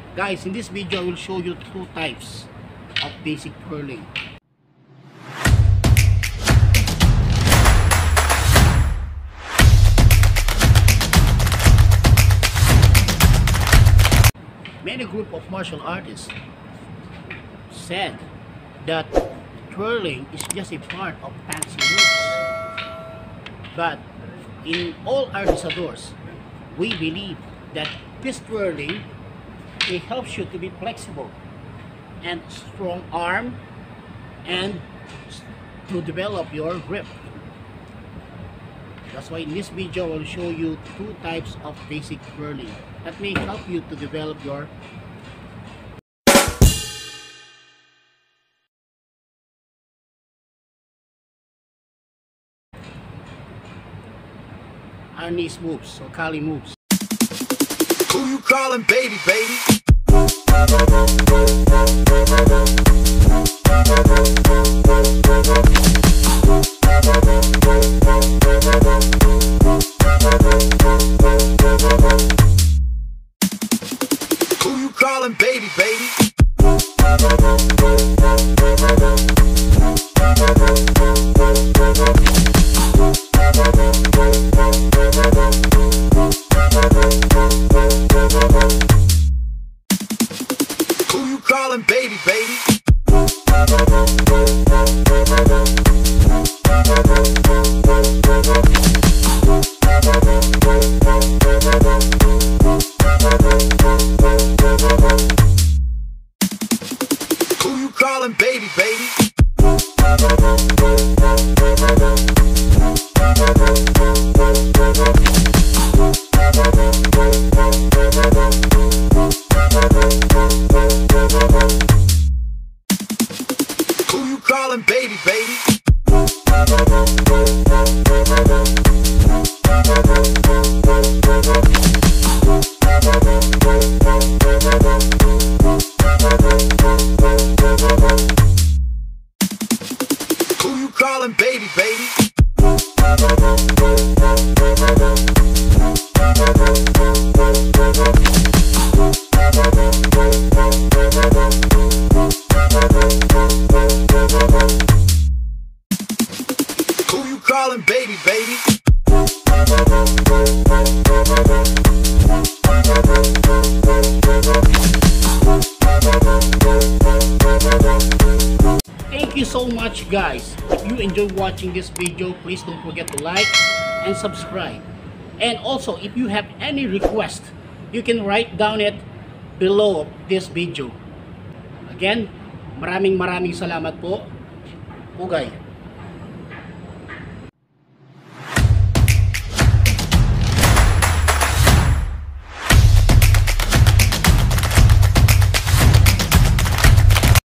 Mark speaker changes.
Speaker 1: Guys, in this video I will show you two types of basic twirling. Many group of martial artists said that twirling is just a part of fancy moves. But in all artisadors, we believe that this twirling, it helps you to be flexible and strong arm and to develop your grip. That's why in this video I will show you two types of basic twirling that may help you to develop your Arnis moves or Kali moves.
Speaker 2: Who you calling baby, baby? Who you calling baby, baby? Who you calling baby, baby? Who you calling baby, baby? Who you calling baby, baby? Who you calling baby, baby? Who you calling baby, baby?
Speaker 1: Thank you so much, guys. If you enjoy watching this video, please don't forget to like and subscribe. And also, if you have any request, you can write down it below this video. Again, maraming salamat po. Pugay.